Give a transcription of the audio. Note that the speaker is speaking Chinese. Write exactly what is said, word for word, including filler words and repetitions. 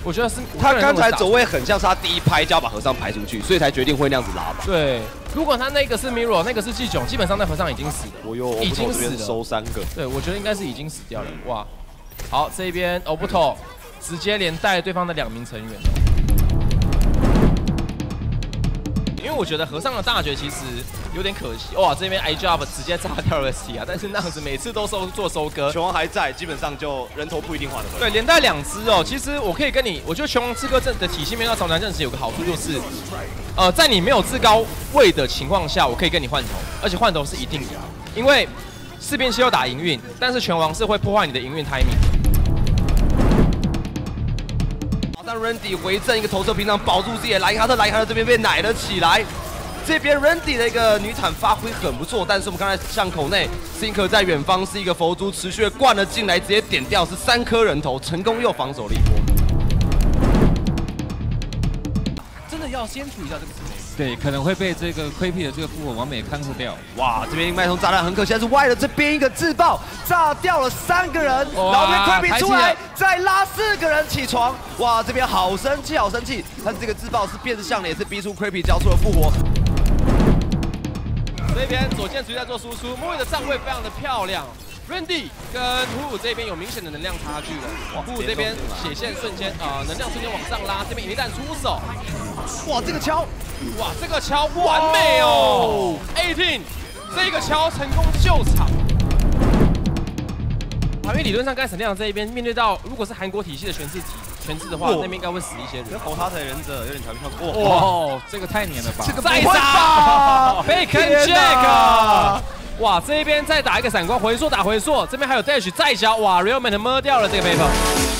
我觉得是他刚才走位很像是他第一拍就要把和尚排出去，所以才决定会那样子拉吧。 对，如果他那个是 Mirror， 那个是季囧，基本上那和尚已经死了。 我又已经死了， 收三个。 对，我觉得应该是已经死掉了。哇，好，这边 Obito 直接连带对方的两名成员。 因为我觉得和尚的大绝其实有点可惜，哇！这边 I Job 直接炸掉了 S T 啊，但是那样子每次都收做收割， 拳王还在，基本上就人头不一定换得回来。 对，连带两只哦。其实我可以跟你，我觉得拳王刺客阵的体系面到朝南阵时有个好处就是，呃，在你没有至高位的情况下，我可以跟你换头，而且换头是一定的，因为四边七又打营运，但是拳王是会破坏你的营运 timing。 让 Randy 回正一个投射屏障，保住自己的莱卡特，莱卡特这边被奶了起来。这边 Randy 的一个女坦发挥很不错，但是我们刚才巷口内 ，Sinker 在远方是一个佛珠，持续的灌了进来，直接点掉是三颗人头，成功又防守了一波。 真的要先处理掉这个刺梅。 对，可能会被这个亏 P 的这个复活完美康复掉。 哇，这边脉冲炸弹很可惜，但是歪了这边一个自爆，炸掉了三个人，然后边亏 P 出来，再拉四个人起床。哇，这边好生气，好生气！但是这个自爆是变相的，也是逼出亏 P 交出了复活。 这边左键持续在做输出，莫瑞的站位非常的漂亮。 Randy 跟虎虎这边有明显的能量差距了，虎虎这边血线瞬间啊、呃，能量瞬间往上拉，这边一旦出手， 哇，这个敲， 哇，这个敲完美哦 ，eighteen 这个敲成功救场。因为理论上刚才沈亮这一边面对到如果是韩国体系的全制体全制的话，那边应该会死一些人。 跟红塔的忍者有点调皮跳过，哦，这个太黏了吧？ 这个再杀 Bacon Jack。 哇，这一边再打一个闪光回溯，打回溯，这边还有 dash 再交，哇 ，Realman 摸掉了这个 paper。